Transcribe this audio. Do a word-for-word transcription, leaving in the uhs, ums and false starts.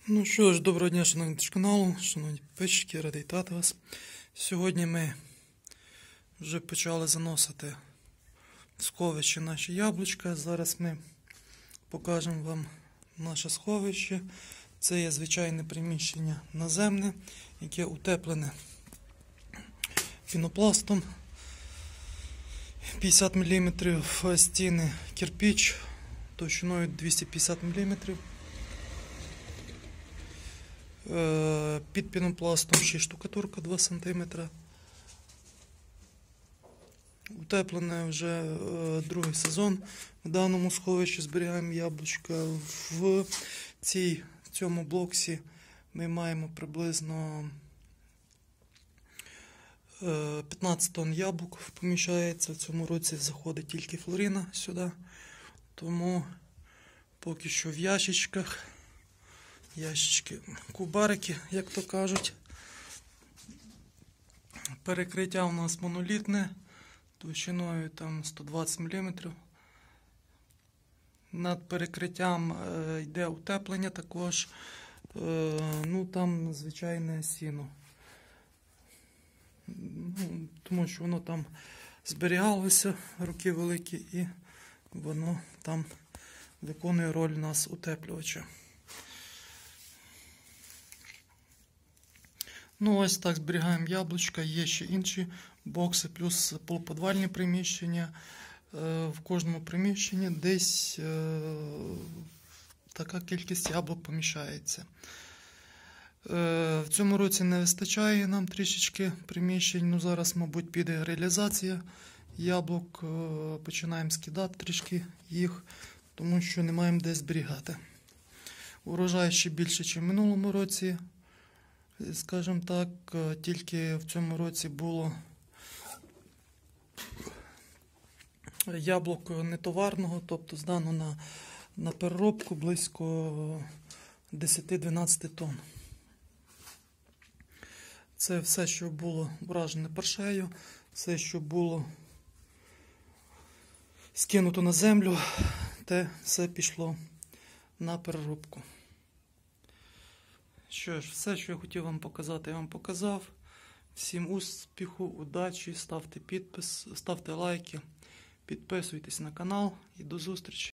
Ну що ж, доброго дня, шановні каналу, шановні підписчики, радий вітати вас. Сьогодні ми вже почали заносити в сховище наші яблучка. Зараз ми покажемо вам наше сховище. Це є звичайне приміщення наземне, яке утеплене пінопластом. п'ятдесят міліметрів стіни кирпич товщиною двісті п'ятдесят міліметрів. Під пінопластом ще штукатурка два сантиметри. Утеплене вже другий сезон. В даному сховищі зберігаємо яблучка. В цій, в цьому блоксі ми маємо приблизно п'ятнадцять тонн яблук поміщається. В цьому році заходить тільки флорина сюди. Тому поки що в ящичках. Ящички, кубарики, як то кажуть. Перекриття у нас монолітне, товщиною там сто двадцять міліметрів. Над перекриттям е, йде утеплення також. Е, ну там звичайне сіно. Ну, тому що воно там зберігалося роки великі і воно там виконує роль у нас утеплювача. Ну, ось так зберігаємо яблучка, є ще інші бокси, плюс полуподвальні приміщення. В кожному приміщенні десь така кількість яблук поміщається. В цьому році не вистачає нам трішечки приміщень, ну зараз, мабуть, піде реалізація яблук, починаємо скидати трішки їх, тому що не маємо де зберігати. Урожай ще більше, ніж в минулому році. Скажімо так, тільки в цьому році було яблук нетоварного, тобто здано на, на переробку близько десять-дванадцять тонн. Це все, що було вражене паршею, все, що було скинуто на землю, те все пішло на переробку. Що ж, все, що я хотів вам показати, я вам показав. Всім успіху, удачі, ставте підпис, ставте лайки, підписуйтесь на канал і до зустрічі.